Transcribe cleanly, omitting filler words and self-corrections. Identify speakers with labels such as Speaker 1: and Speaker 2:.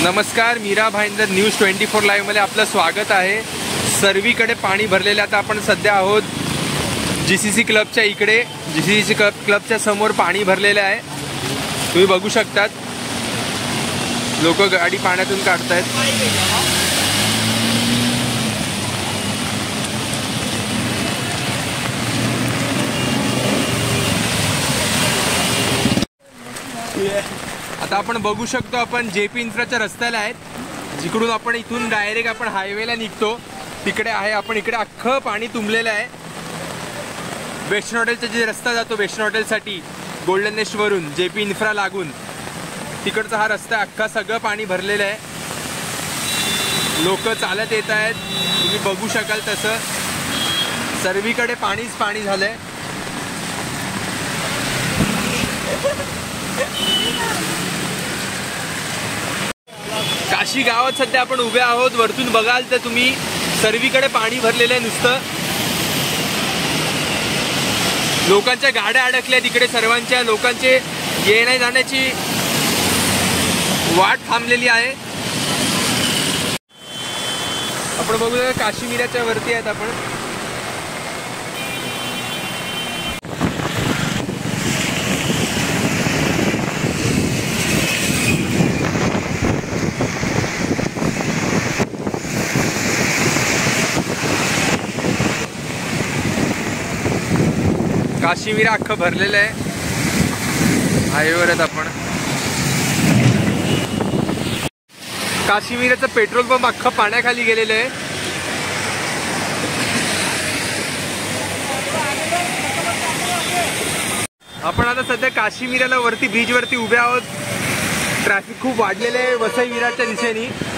Speaker 1: नमस्कार, Meera Bhayandar news 24 live मध्ये आपलं स्वागत आहे। सर्वीकडे पाणी भरलेलं आता आपण सध्या आहोत जीसीसी क्लबच्या इकडे। जीसीसी क्लबच्या समोर पाणी भरलेलं आहे, तुम्ही बघू शकतात। लोक गाडी पाण्यातून काढतायत। आता आपण बघू शकतो, आपण जेपी इन्फ्राच्या रस्त्याला आहेत, जिकडून आपण इथून डायरेक्ट आपण हायवेला निघतो तिकडे आहे। आपण इकडे अख्खं पाणी तुंबलेलं आहे। वेस्टर्न हॉटेलचा जे रस्ता जातो वेस्टर्न हॉटेलसाठी गोल्डन नेस्ट वरून जेपी इन्फ्रा लागून तिकडचा हा रस्ता अख्खा सगळं पाणी भरलेलं आहे। लोक चालत येत आहेत, तुम्ही बघू शकाल तसं सर्वीकडे पाणीच पाणी झालंय। काशी गावात सध्या आपण उभे आहोत। वरतून बघाल तर तुम्ही सर्वीकडे पाणी भरलेलं आहे नुसतं। लोकांच्या गाड्या अडकल्या तिकडे, सर्वांच्या लोकांचे येण्या जाण्याची वाट थांबलेली आहे। आपण बघू काश्मीराच्या वरती आहेत आपण। काश्मीर अख्खं भरलेलं आहे, हायवेवर आहेत आपण। काश्मीराचं पेट्रोल पंप अख्खं पाण्याखाली गेलेलं आहे। आपण आता सध्या काश्मीराला वरती ब्रिज वरती उभे आहोत। ट्रॅफिक खूप वाढलेलं आहे वसई विरारच्या दिशेने।